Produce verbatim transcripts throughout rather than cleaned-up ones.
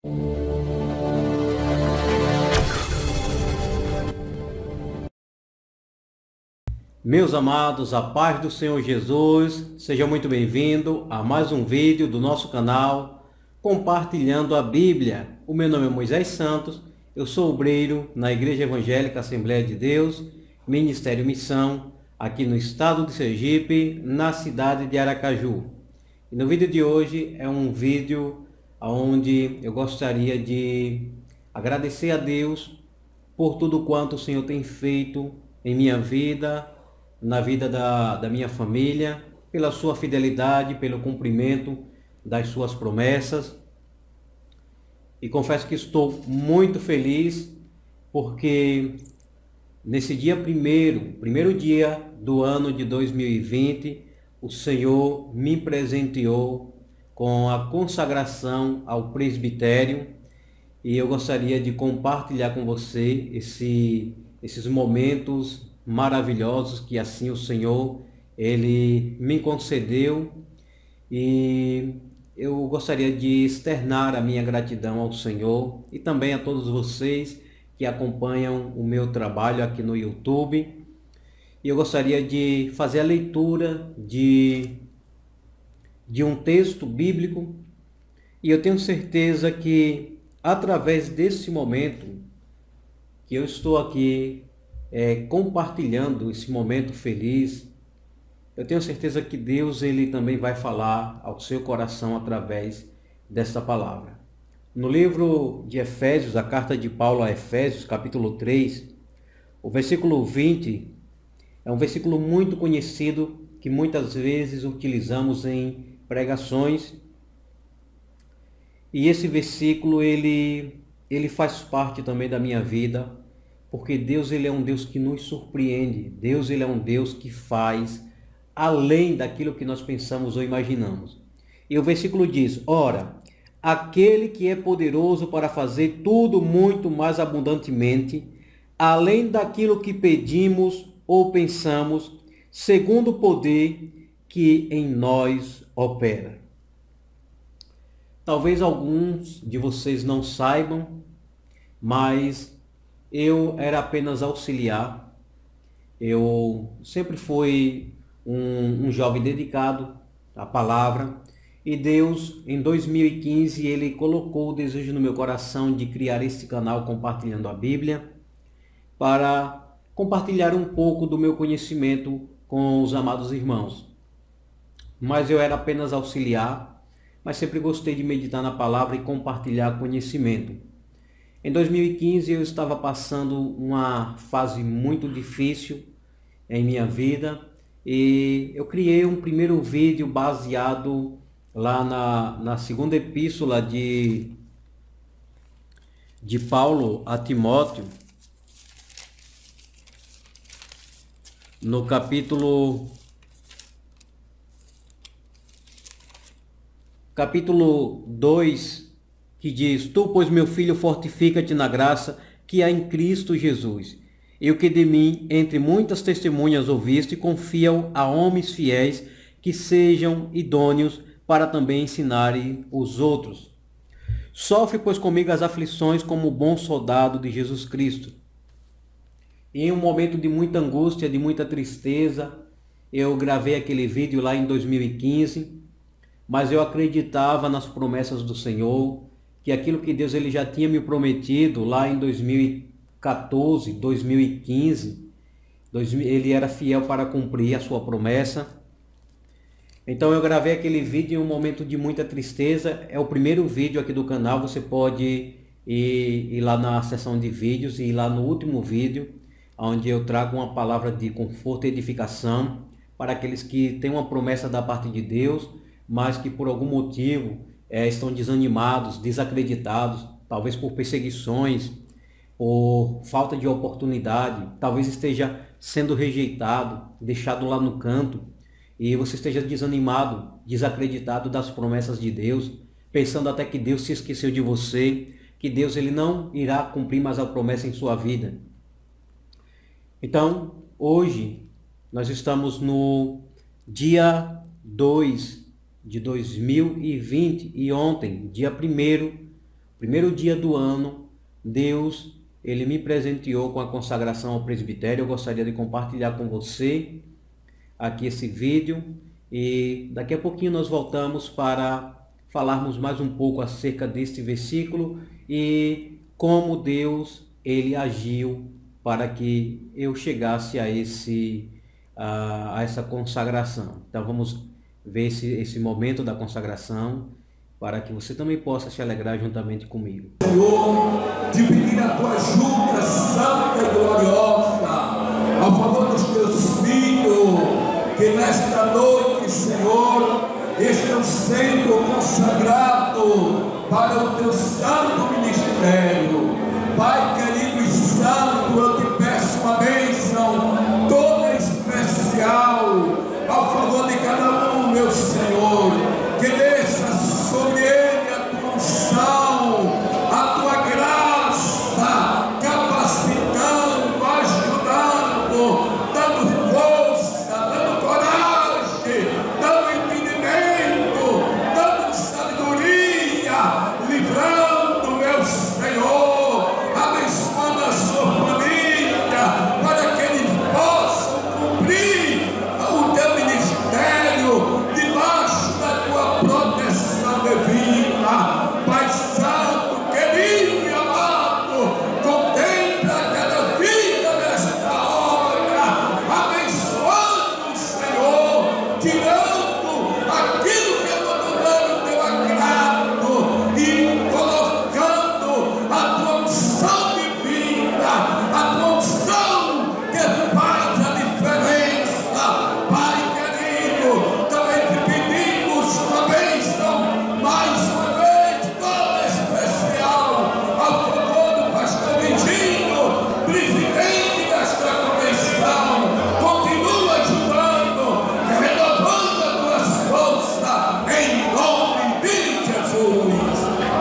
Meus amados, a paz do Senhor Jesus, seja muito bem-vindo a mais um vídeo do nosso canal Compartilhando a Bíblia. O meu nome é Moisés Santos, eu sou obreiro na Igreja Evangélica Assembleia de Deus, Ministério Missão, aqui no estado de Sergipe, na cidade de Aracaju. E no vídeo de hoje é um vídeo onde eu gostaria de agradecer a Deus por tudo quanto o Senhor tem feito em minha vida, na vida da, da minha família, pela sua fidelidade, pelo cumprimento das suas promessas. E confesso que estou muito feliz porque nesse dia primeiro, primeiro dia do ano de dois mil e vinte, o Senhor me presenteou com a consagração ao presbitério e eu gostaria de compartilhar com você esse, esses momentos maravilhosos que assim o Senhor ele me concedeu, e eu gostaria de externar a minha gratidão ao Senhor e também a todos vocês que acompanham o meu trabalho aqui no YouTube. E eu gostaria de fazer a leitura de, de um texto bíblico, e eu tenho certeza que através desse momento que eu estou aqui É, compartilhando esse momento feliz, eu tenho certeza que Deus ele também vai falar ao seu coração através desta palavra. No livro de Efésios, a carta de Paulo a Efésios, capítulo três, o versículo vinte, é um versículo muito conhecido que muitas vezes utilizamos em pregações. E esse versículo ele, ele faz parte também da minha vida, porque Deus ele é um Deus que nos surpreende. Deus ele é um Deus que faz além daquilo que nós pensamos ou imaginamos. E o versículo diz: ora, aquele que é poderoso para fazer tudo muito mais abundantemente, além daquilo que pedimos ou pensamos, segundo o poder que em nós opera. Talvez alguns de vocês não saibam, mas eu era apenas auxiliar. Eu sempre fui um, um jovem dedicado à palavra, e Deus em dois mil e quinze ele colocou o desejo no meu coração de criar este canal Compartilhando a Bíblia, para compartilhar um pouco do meu conhecimento com os amados irmãos. Mas eu era apenas auxiliar, mas sempre gostei de meditar na palavra e compartilhar conhecimento. Em dois mil e quinze eu estava passando uma fase muito difícil em minha vida, e eu criei um primeiro vídeo baseado lá na, na segunda epístola de, de Paulo a Timóteo, no capítulo, capítulo dois, que diz: tu, pois, meu filho, fortifica-te na graça que há em Cristo Jesus. E o que de mim, entre muitas testemunhas ouviste, confia-o a homens fiéis, que sejam idôneos para também ensinarem os outros. Sofre, pois, comigo as aflições como bom soldado de Jesus Cristo. E em um momento de muita angústia, de muita tristeza, eu gravei aquele vídeo lá em dois mil e quinze, mas eu acreditava nas promessas do Senhor, que aquilo que Deus ele já tinha me prometido lá em dois mil e quatorze, dois mil e quinze, ele era fiel para cumprir a sua promessa. Então eu gravei aquele vídeo em um momento de muita tristeza. É o primeiro vídeo aqui do canal, você pode ir, ir lá na seção de vídeos e ir lá no último vídeo, onde eu trago uma palavra de conforto e edificação para aqueles que têm uma promessa da parte de Deus, mas que por algum motivo É, estão desanimados, desacreditados, talvez por perseguições, por falta de oportunidade, talvez esteja sendo rejeitado, deixado lá no canto, e você esteja desanimado, desacreditado das promessas de Deus, pensando até que Deus se esqueceu de você, que Deus ele não irá cumprir mais a promessa em sua vida. Então, hoje, nós estamos no dia dois de dois mil e vinte, e ontem, dia primeiro, primeiro dia do ano, Deus, Ele me presenteou com a consagração ao presbitério. Eu gostaria de compartilhar com você aqui esse vídeo e daqui a pouquinho nós voltamos para falarmos mais um pouco acerca deste versículo e como Deus, Ele agiu para que eu chegasse a, esse, a, a essa consagração. Então vamos ver esse, esse momento da consagração, para que você também possa se alegrar juntamente comigo. Senhor, de pedir a tua ajuda santa e gloriosa a favor dos teus filhos, que nesta noite, Senhor, estão sendo consagrados para o teu santo ministério. Pai querido e santo, eu te peço uma bênção toda especial a favor de cada um, meu Senhor, que desça sobre ele a tua unção, a tua graça, capacitando, ajudando, dando força, dando coragem, dando entendimento, dando sabedoria, livrando, meu Senhor, abençoando a sua família, para que eles possam cumprir o teu ministério debaixo da tua proteção divina. Pai santo, querido e amado, contempla cada vida nesta hora, abençoando, Senhor, tirando aquilo que é do teu agrado e colocando a tua unção divina, a tua unção que faz a diferença. Pai querido, também te pedimos uma bênção mais uma vez, toda especial, a favor do pastor Virgínio, presidente desta convenção. Continua ajudando, renovando as tuas forças, em nome de Jesus.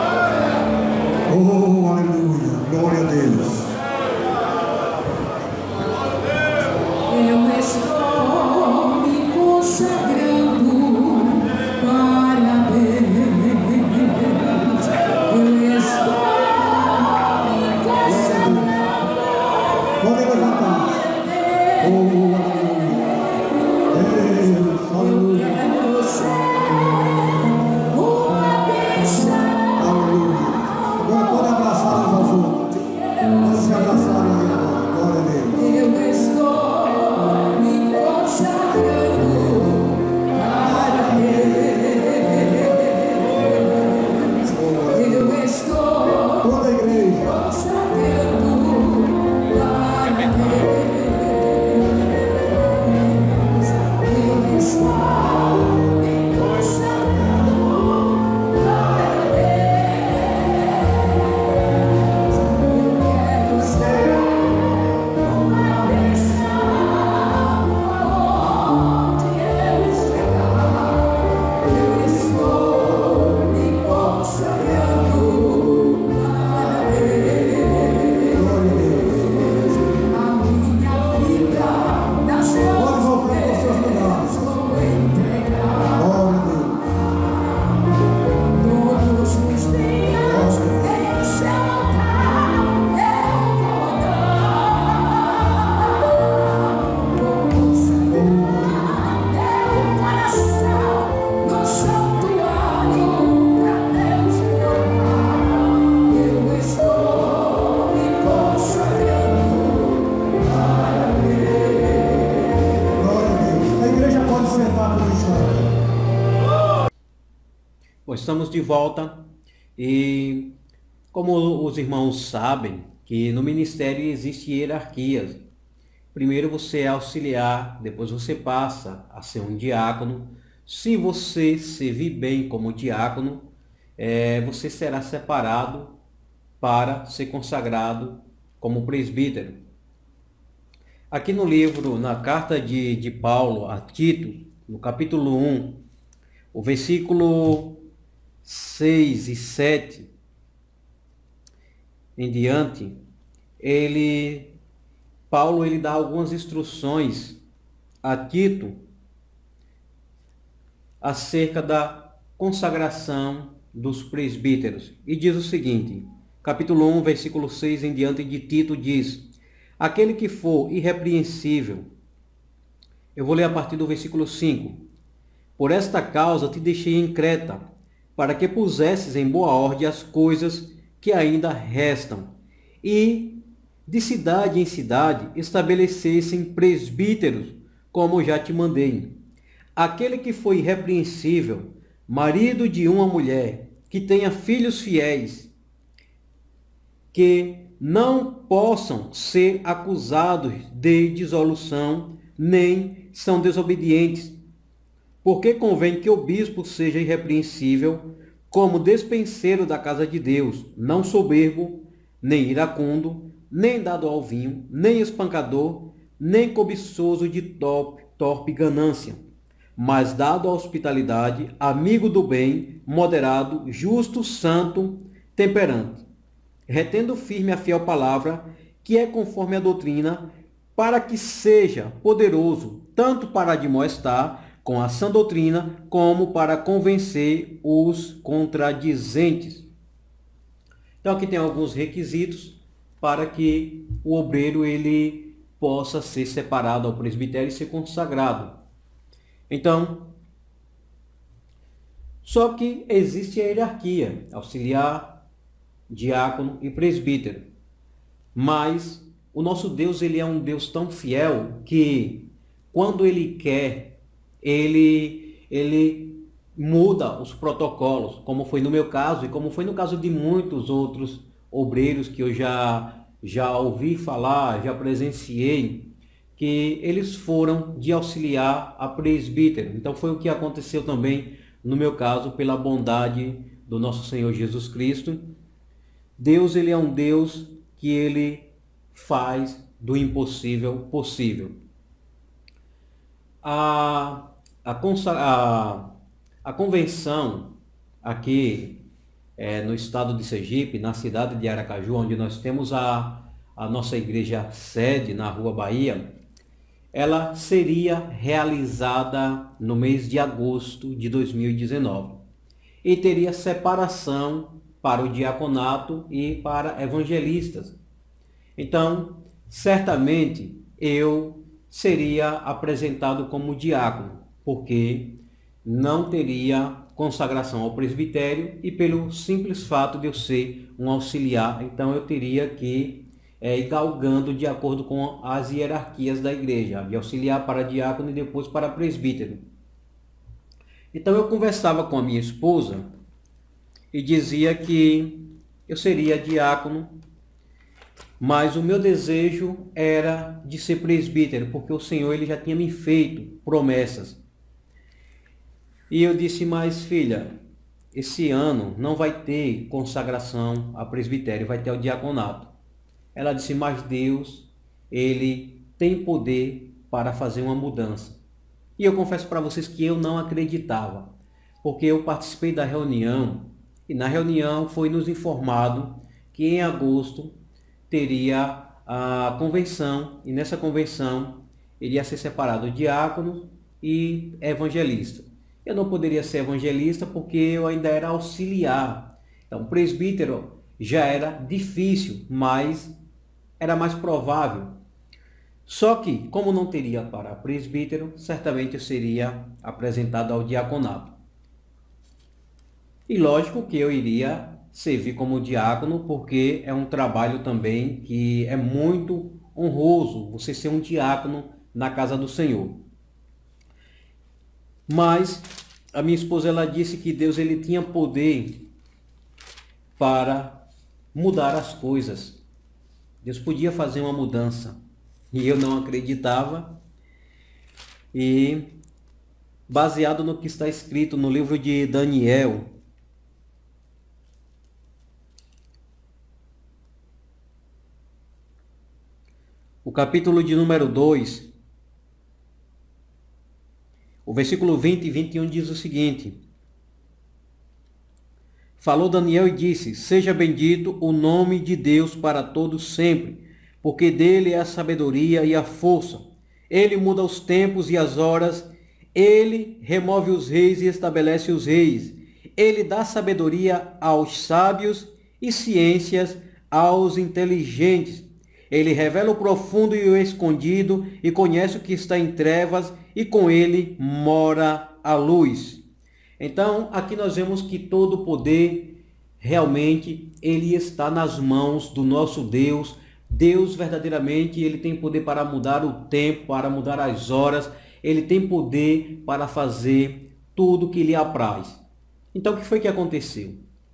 Oh, aleluia, glória a Deus. Eu estou me consagrando para Deus. Eu estou me consagrando Pode levantar. Oh, aleluia. Deus, aleluia. Quero ser uma bênção. Aleluia. Agora pode abraçar uns aos outros. Pode se abraçar aí agora. Glória a Deus. Eu estou me consagrando para Deus. Eu estou Toda a igreja. consagrando para Deus. Eu estou me consagrando para Deus. Eu quero ser uma bênção aonde eu estiver. Eu estou me consagrando para Deus. Glória a Deus. A minha vida nas Pode mãos voltar para os seus lugares. vou entregar. Glória a Deus. Todos os dias em seu altar eu vou andar. Vou consagrar meu coração no santuário pra Deus me honrar. Eu estou me consagrando para Deus. Glória a Deus. A igreja pode sentar por um instante. Bom, estamos de volta e como os irmãos sabem que no ministério existe hierarquias. Primeiro você é auxiliar, depois você passa a ser um diácono. Se você servir bem como diácono, eh, você será separado para ser consagrado como presbítero. Aqui no livro, na carta de, de Paulo a Tito, no capítulo um, o versículo seis e sete em diante, ele, Paulo ele dá algumas instruções a Tito acerca da consagração dos presbíteros. E diz o seguinte, capítulo um, versículo seis em diante de Tito diz: aquele que for irrepreensível. Eu vou ler a partir do versículo cinco. Por esta causa te deixei em Creta, para que pusesses em boa ordem as coisas que ainda restam, e de cidade em cidade estabelecessem presbíteros, como já te mandei. Aquele que foi irrepreensível, marido de uma mulher, que tenha filhos fiéis, que não possam ser acusados de dissolução, nem são desobedientes, porque convém que o bispo seja irrepreensível, como despenseiro da casa de Deus, não soberbo, nem iracundo, nem dado ao vinho, nem espancador, nem cobiçoso de torpe, torpe ganância, mas dado à hospitalidade, amigo do bem, moderado, justo, santo, temperante, retendo firme a fiel palavra, que é conforme a doutrina, para que seja poderoso, tanto para admoestar com a sã doutrina, como para convencer os contradizentes. Então aqui tem alguns requisitos para que o obreiro ele possa ser separado ao presbitério e ser consagrado. Então, só que existe a hierarquia, auxiliar, diácono e presbítero. Mas o nosso Deus ele é um Deus tão fiel que quando ele quer, ele, ele muda os protocolos, como foi no meu caso e como foi no caso de muitos outros obreiros que eu já, já ouvi falar, já presenciei, que eles foram de auxiliar a presbítero. Então foi o que aconteceu também no meu caso, pela bondade do nosso Senhor Jesus Cristo. Deus ele é um Deus que ele faz do impossível possível. A, a, a, a convenção aqui é, no estado de Sergipe, na cidade de Aracaju, onde nós temos a, a nossa igreja sede na Rua Bahia, ela seria realizada no mês de agosto de dois mil e dezenove e teria separação para o diaconato e para evangelistas. Então, certamente eu seria apresentado como diácono, porque não teria consagração ao presbitério e pelo simples fato de eu ser um auxiliar, então eu teria que é, ir galgando de acordo com as hierarquias da igreja, de auxiliar para diácono e depois para presbítero. Então eu conversava com a minha esposa e dizia que eu seria diácono, mas o meu desejo era de ser presbítero, porque o Senhor ele já tinha me feito promessas. E eu disse, mas filha, esse ano não vai ter consagração a presbitério, vai ter o diaconato. Ela disse, mas Deus, ele tem poder para fazer uma mudança. E eu confesso para vocês que eu não acreditava, porque eu participei da reunião, e na reunião foi nos informado que em agosto teria a convenção, e nessa convenção iria ser separado diácono e evangelista. Eu não poderia ser evangelista porque eu ainda era auxiliar. Então, presbítero já era difícil, mas era mais provável. Só que, como não teria para presbítero, certamente eu seria apresentado ao diaconato. E lógico que eu iria servir como diácono, porque é um trabalho também que é muito honroso, você ser um diácono na casa do Senhor. Mas a minha esposa ela disse que Deus ele tinha poder para mudar as coisas. Deus podia fazer uma mudança. E eu não acreditava. E baseado no que está escrito no livro de Daniel, o capítulo de número dois, o versículo vinte e vinte e um diz o seguinte: falou Daniel e disse, seja bendito o nome de Deus para todos sempre, porque dele é a sabedoria e a força. Ele muda os tempos e as horas, ele remove os reis e estabelece os reis. ele dá sabedoria aos sábios e ciências aos inteligentes. Ele revela o profundo e o escondido e conhece o que está em trevas, e com ele mora a luz. Então, aqui nós vemos que todo o poder realmente ele está nas mãos do nosso Deus. Deus verdadeiramente ele tem poder para mudar o tempo, para mudar as horas. Ele tem poder para fazer tudo o que lhe apraz. Então, o que foi que aconteceu?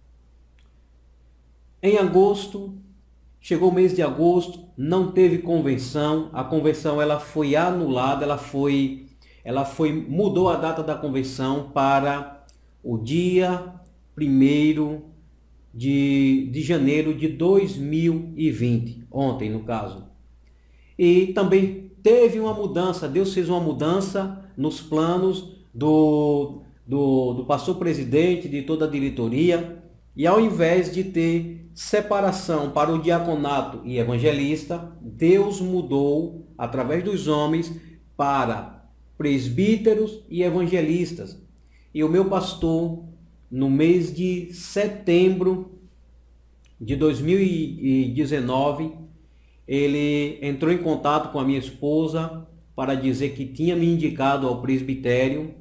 Em agosto, chegou o mês de agosto, não teve convenção. A convenção ela foi anulada, ela foi, ela foi, mudou a data da convenção para o dia primeiro de, de janeiro de dois mil e vinte, ontem no caso. E também teve uma mudança, Deus fez uma mudança nos planos do, do, do pastor presidente, de toda a diretoria, e ao invés de ter separação para o diaconato e evangelista, Deus mudou através dos homens para presbíteros e evangelistas. E o meu pastor, no mês de setembro de dois mil e dezenove, ele entrou em contato com a minha esposa para dizer que tinha me indicado ao presbitério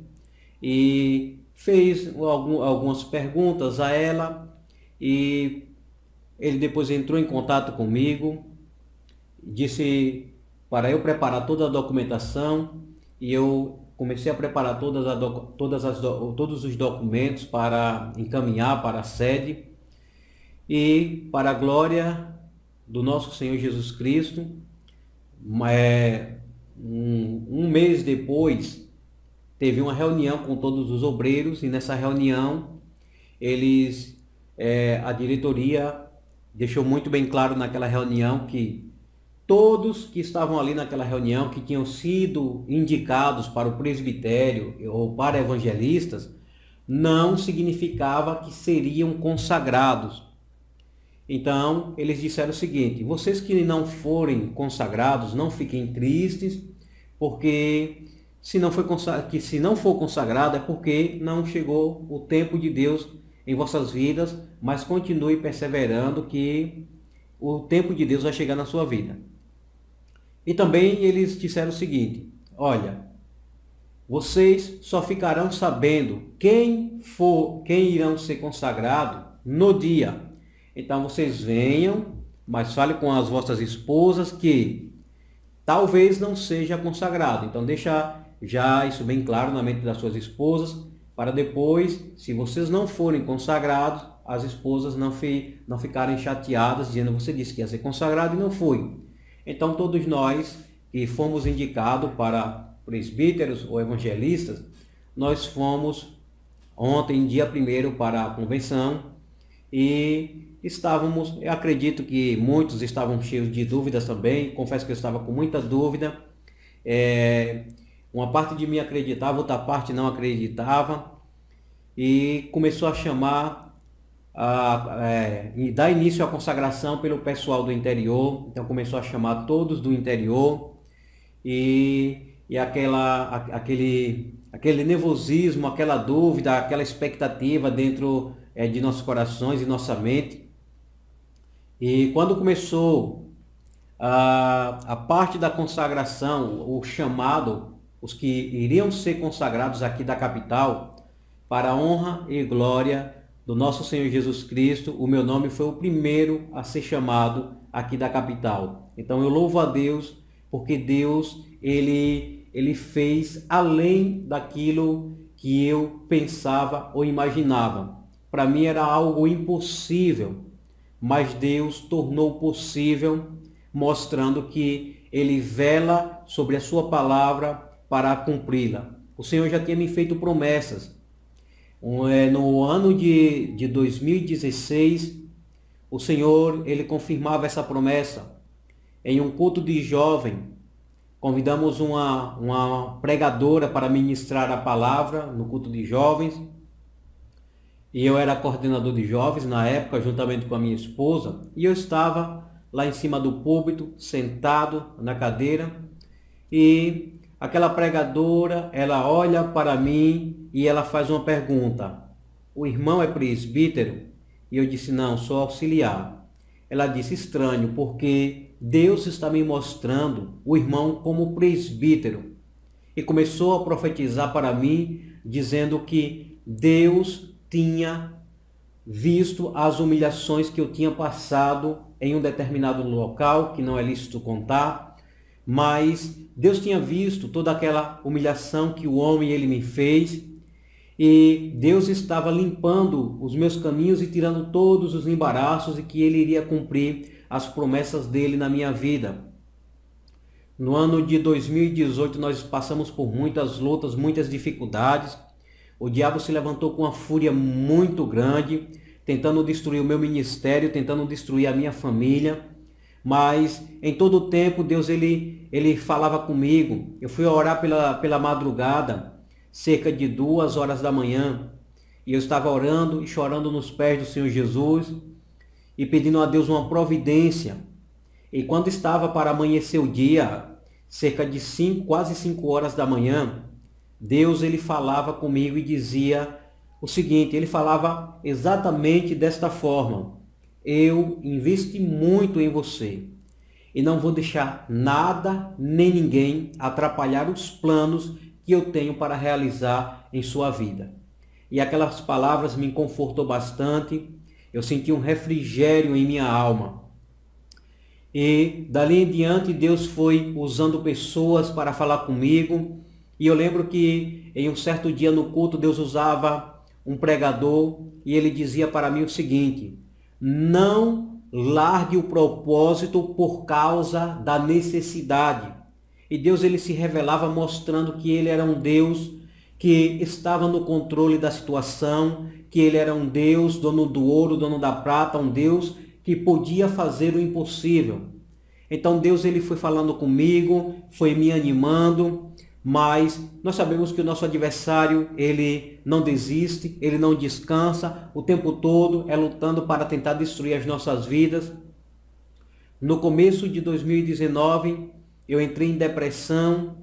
e fez algumas perguntas a ela, e ele depois entrou em contato comigo, disse para eu preparar toda a documentação, e eu comecei a preparar todas as, todas as, todos os documentos para encaminhar para a sede. E para a glória do nosso Senhor Jesus Cristo, é, um, um mês depois, teve uma reunião com todos os obreiros, e nessa reunião, eles, é, a diretoria deixou muito bem claro naquela reunião que todos que estavam ali naquela reunião, que tinham sido indicados para o presbitério ou para evangelistas, não significava que seriam consagrados. Então, eles disseram o seguinte: vocês que não forem consagrados, não fiquem tristes, porque se não, foi consagrado, que se não for consagrado é porque não chegou o tempo de Deus em vossas vidas, mas continue perseverando que o tempo de Deus vai chegar na sua vida. E também eles disseram o seguinte: olha, vocês só ficarão sabendo quem for, quem irão ser consagrados no dia. Então vocês venham, mas fale com as vossas esposas que talvez não seja consagrado. Então deixa já isso bem claro na mente das suas esposas, para depois, se vocês não forem consagrados, as esposas não, fi, não ficarem chateadas, dizendo: você disse que ia ser consagrado e não foi. Então todos nós que fomos indicados para presbíteros ou evangelistas, nós fomos ontem, dia primeiro, para a convenção, e estávamos, eu acredito que muitos estavam cheios de dúvidas também, confesso que eu estava com muita dúvida, é, uma parte de mim acreditava, outra parte não acreditava, e começou a chamar, a, é, e dar início à consagração pelo pessoal do interior. Então começou a chamar todos do interior, e, e aquela, a, aquele, aquele nervosismo, aquela dúvida, aquela expectativa dentro é, de nossos corações e nossa mente. E quando começou a, a parte da consagração, o chamado, os que iriam ser consagrados aqui da capital, para a honra e glória do nosso Senhor Jesus Cristo, o meu nome foi o primeiro a ser chamado aqui da capital. Então eu louvo a Deus, porque Deus, ele, ele fez além daquilo que eu pensava ou imaginava. Para mim era algo impossível, mas Deus tornou possível, mostrando que Ele vela sobre a sua palavra para cumpri-la. O Senhor já tinha me feito promessas. No ano de, de dois mil e dezesseis, o Senhor, Ele confirmava essa promessa. Em um culto de jovem, convidamos uma, uma pregadora para ministrar a palavra no culto de jovens. E eu era coordenador de jovens na época, juntamente com a minha esposa. E eu estava lá em cima do púlpito, sentado na cadeira. E aquela pregadora, ela olha para mim e ela faz uma pergunta: o irmão é presbítero? E eu disse, não, sou auxiliar. Ela disse, estranho, porque Deus está me mostrando o irmão como presbítero. E começou a profetizar para mim, dizendo que Deus tinha visto as humilhações que eu tinha passado em um determinado local, que não é lícito contar, mas Deus tinha visto toda aquela humilhação que o homem ele me fez, e Deus estava limpando os meus caminhos e tirando todos os embaraços, e que ele iria cumprir as promessas dele na minha vida. No ano de dois mil e dezoito nós passamos por muitas lutas, muitas dificuldades. O diabo se levantou com uma fúria muito grande, tentando destruir o meu ministério, tentando destruir a minha família. Mas em todo o tempo Deus ele, ele falava comigo. Eu fui orar pela, pela madrugada, cerca de duas horas da manhã. E eu estava orando e chorando nos pés do Senhor Jesus e pedindo a Deus uma providência. E quando estava para amanhecer o dia, cerca de cinco, quase cinco horas da manhã, Deus ele falava comigo e dizia o seguinte, ele falava exatamente desta forma: eu investi muito em você e não vou deixar nada nem ninguém atrapalhar os planos que eu tenho para realizar em sua vida. E aquelas palavras me confortou bastante, eu senti um refrigério em minha alma. E dali em diante Deus foi usando pessoas para falar comigo. E eu lembro que em um certo dia no culto Deus usava um pregador e ele dizia para mim o seguinte: não largue o propósito por causa da necessidade. E Deus ele se revelava mostrando que ele era um Deus que estava no controle da situação, que ele era um Deus dono do ouro, dono da prata, um Deus que podia fazer o impossível. Então Deus ele foi falando comigo, foi me animando, mas nós sabemos que o nosso adversário ele não desiste, ele não descansa, o tempo todo é lutando para tentar destruir as nossas vidas. No começo de dois mil e dezenove eu entrei em depressão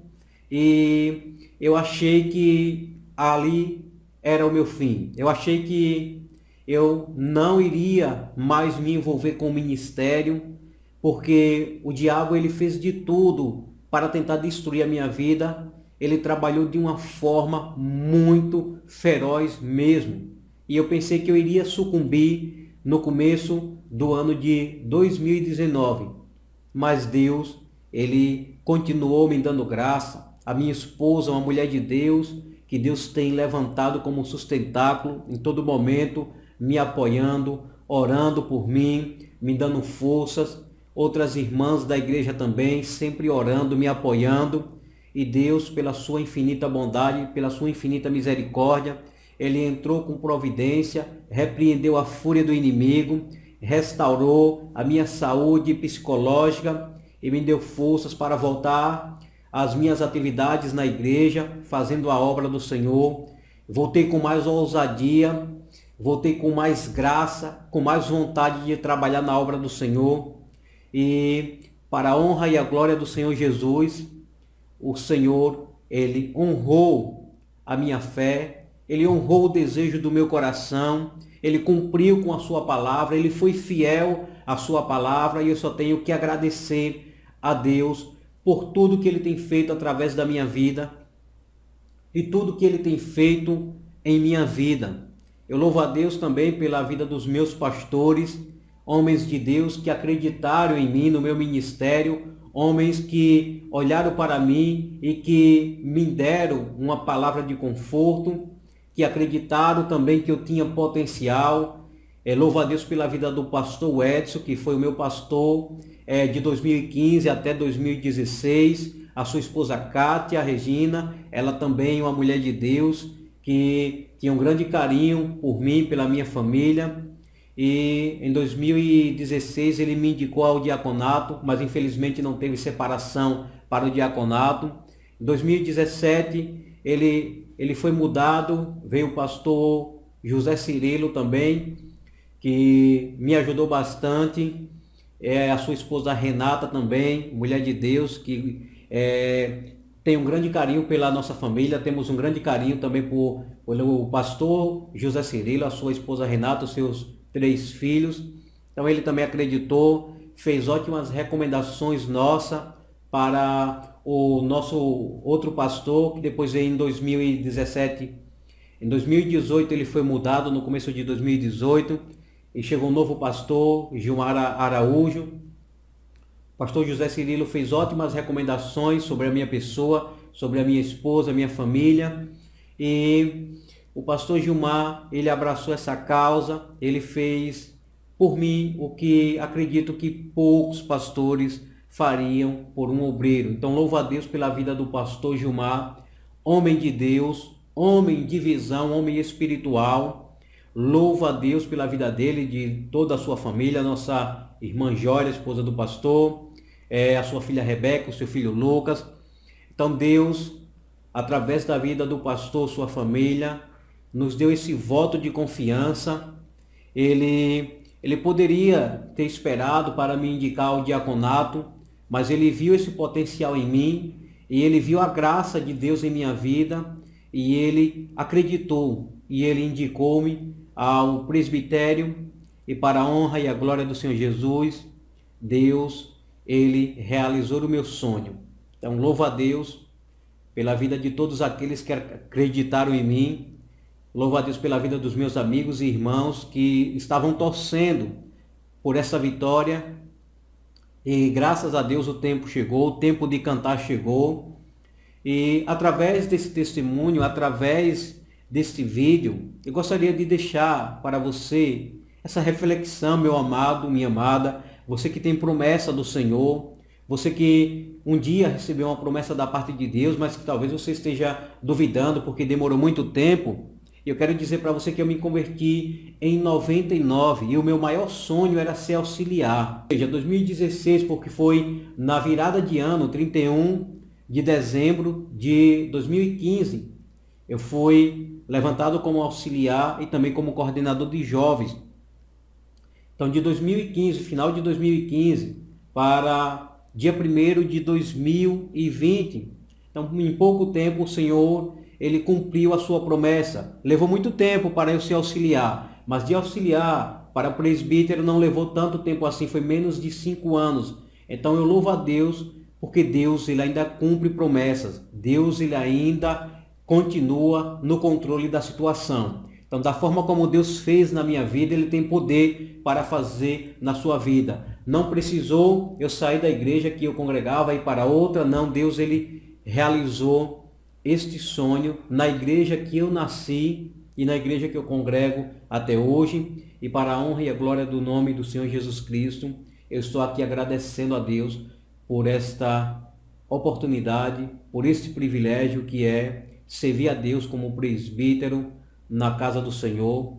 e eu achei que ali era o meu fim. Eu achei que eu não iria mais me envolver com o ministério, porque o diabo ele fez de tudo para tentar destruir a minha vida. Ele trabalhou de uma forma muito feroz mesmo. E eu pensei que eu iria sucumbir no começo do ano de dois mil e dezenove. Mas Deus, ele continuou me dando graça. A minha esposa, uma mulher de Deus, que Deus tem levantado como sustentáculo em todo momento, me apoiando, orando por mim, me dando forças. Outras irmãs da igreja também, sempre orando, me apoiando. E Deus, pela sua infinita bondade, pela sua infinita misericórdia, ele entrou com providência, repreendeu a fúria do inimigo, restaurou a minha saúde psicológica e me deu forças para voltar às minhas atividades na igreja, fazendo a obra do Senhor. Voltei com mais ousadia, voltei com mais graça, com mais vontade de trabalhar na obra do Senhor. E para a honra e a glória do Senhor Jesus, o Senhor, ele honrou a minha fé, ele honrou o desejo do meu coração, ele cumpriu com a sua palavra, ele foi fiel à sua palavra, e eu só tenho que agradecer a Deus por tudo que ele tem feito através da minha vida e tudo que ele tem feito em minha vida. Eu louvo a Deus também pela vida dos meus pastores, homens de Deus que acreditaram em mim, no meu ministério, homens que olharam para mim e que me deram uma palavra de conforto, que acreditaram também que eu tinha potencial. É, louvo a Deus pela vida do pastor Edson, que foi o meu pastor é, de dois mil e quinze até dois mil e dezesseis, a sua esposa Kátia, a Regina, ela também uma mulher de Deus, que tinha um grande carinho por mim, pela minha família. E em dois mil e dezesseis ele me indicou ao diaconato, mas infelizmente não teve separação para o diaconato. Em dois mil e dezessete ele, ele foi mudado, veio o pastor José Cirilo também, que me ajudou bastante. É, a sua esposa Renata também, mulher de Deus, que é, tem um grande carinho pela nossa família, temos um grande carinho também por, pelo pastor José Cirilo, a sua esposa Renata, os seus três filhos. Então ele também acreditou, fez ótimas recomendações nossas para o nosso outro pastor, que depois em dois mil e dezessete, em dois mil e dezoito ele foi mudado, no começo de dois mil e dezoito, e chegou um novo pastor, Gilmar Araújo. O pastor José Cirilo fez ótimas recomendações sobre a minha pessoa, sobre a minha esposa, a minha família, e o pastor Gilmar, ele abraçou essa causa, ele fez por mim o que acredito que poucos pastores fariam por um obreiro. Então louvo a Deus pela vida do pastor Gilmar, homem de Deus, homem de visão, homem espiritual. Louvo a Deus pela vida dele, de toda a sua família, nossa irmã Jória, esposa do pastor, é, a sua filha Rebeca, o seu filho Lucas. Então Deus, através da vida do pastor, sua família, nos deu esse voto de confiança. Ele Ele poderia ter esperado para me indicar ao diaconato, mas ele viu esse potencial em mim e ele viu a graça de Deus em minha vida e ele acreditou e ele indicou-me ao presbitério, e para a honra e a glória do Senhor Jesus, Deus, ele realizou o meu sonho. Então louvo a Deus pela vida de todos aqueles que acreditaram em mim. Louvo a Deus pela vida dos meus amigos e irmãos que estavam torcendo por essa vitória. E graças a Deus o tempo chegou, o tempo de cantar chegou. E através desse testemunho, através deste vídeo, eu gostaria de deixar para você essa reflexão, meu amado, minha amada, você que tem promessa do Senhor, você que um dia recebeu uma promessa da parte de Deus, mas que talvez você esteja duvidando porque demorou muito tempo. Eu quero dizer para você que eu me converti em noventa e nove e o meu maior sonho era ser auxiliar. Ou seja, dois mil e dezesseis, porque foi na virada de ano, trinta e um de dezembro de dois mil e quinze, eu fui levantado como auxiliar e também como coordenador de jovens. Então, de dois mil e quinze, final de dois mil e quinze, para dia primeiro de dois mil e vinte. Então, em pouco tempo, o Senhor, ele cumpriu a sua promessa. Levou muito tempo para eu ser auxiliar, mas de auxiliar para presbítero não levou tanto tempo assim, foi menos de cinco anos. Então eu louvo a Deus, porque Deus, ele ainda cumpre promessas. Deus, ele ainda continua no controle da situação. Então, da forma como Deus fez na minha vida, ele tem poder para fazer na sua vida. Não precisou eu sair da igreja que eu congregava e ir para outra, não. Deus, ele realizou este sonho na igreja que eu nasci e na igreja que eu congrego até hoje, e para a honra e a glória do nome do Senhor Jesus Cristo, eu estou aqui agradecendo a Deus por esta oportunidade, por este privilégio que é servir a Deus como presbítero na casa do Senhor.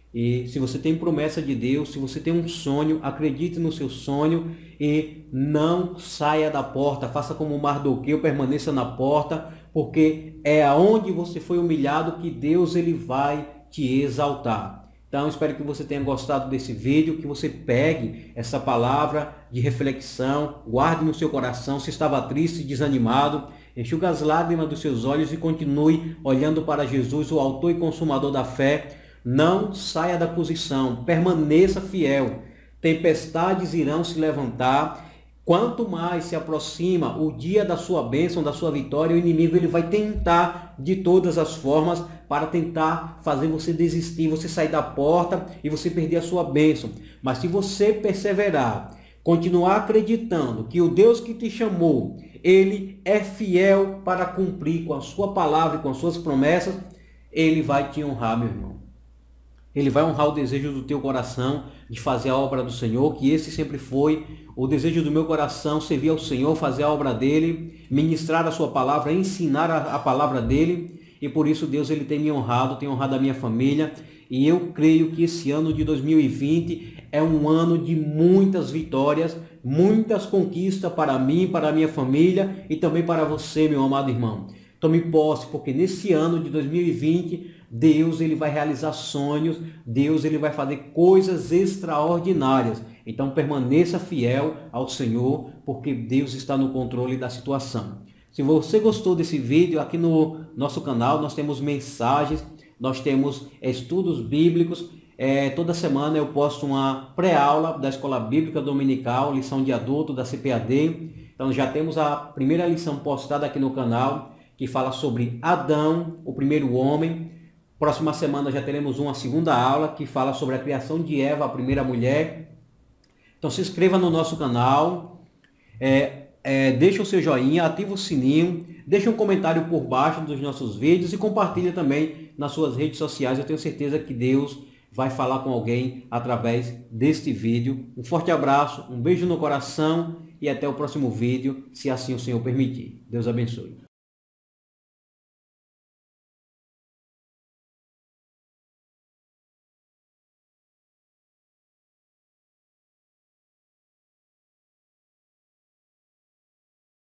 E se você tem promessa de Deus, se você tem um sonho, acredite no seu sonho e não saia da porta, faça como Mardoqueu, permaneça na porta, porque é aonde você foi humilhado que Deus, ele vai te exaltar. Então, espero que você tenha gostado desse vídeo, que você pegue essa palavra de reflexão, guarde no seu coração. Se estava triste e desanimado, enxuga as lágrimas dos seus olhos e continue olhando para Jesus, o autor e consumador da fé. Não saia da posição, permaneça fiel. Tempestades irão se levantar. Quanto mais se aproxima o dia da sua bênção, da sua vitória, o inimigo, ele vai tentar de todas as formas para tentar fazer você desistir, você sair da porta e você perder a sua bênção. Mas se você perseverar, continuar acreditando que o Deus que te chamou, ele é fiel para cumprir com a sua palavra e com as suas promessas, ele vai te honrar, meu irmão. Ele vai honrar o desejo do teu coração de fazer a obra do Senhor, que esse sempre foi o desejo do meu coração, servir ao Senhor, fazer a obra dele, ministrar a sua palavra, ensinar a, a palavra dele. E por isso Deus, ele tem me honrado, tem honrado a minha família. E eu creio que esse ano de dois mil e vinte é um ano de muitas vitórias, muitas conquistas para mim, para a minha família e também para você, meu amado irmão. Tome posse, porque nesse ano de dois mil e vinte, Deus, ele vai realizar sonhos, Deus, ele vai fazer coisas extraordinárias. Então permaneça fiel ao Senhor, porque Deus está no controle da situação. Se você gostou desse vídeo, aqui no nosso canal nós temos mensagens, nós temos estudos bíblicos. É, toda semana eu posto uma pré-aula da Escola Bíblica Dominical, lição de adulto da C P A D. Então já temos a primeira lição postada aqui no canal, que fala sobre Adão, o primeiro homem. Próxima semana já teremos uma segunda aula que fala sobre a criação de Eva, a primeira mulher. Então se inscreva no nosso canal, é, é, deixa o seu joinha, ativa o sininho, deixa um comentário por baixo dos nossos vídeos e compartilha também nas suas redes sociais. Eu tenho certeza que Deus vai falar com alguém através deste vídeo. Um forte abraço, um beijo no coração e até o próximo vídeo, se assim o Senhor permitir. Deus abençoe.